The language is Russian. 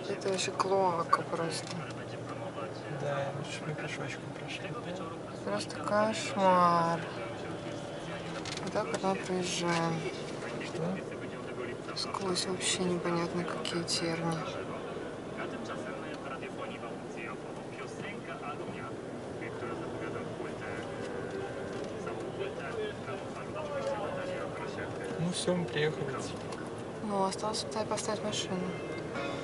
Это вообще клоака просто. Да, лучше мы пешочком прошли. Просто кошмар. Вот так вот мы проезжаем. Что? Сквозь вообще непонятно какие терни. Ну все, мы приехали. Ну, осталось поставить машину.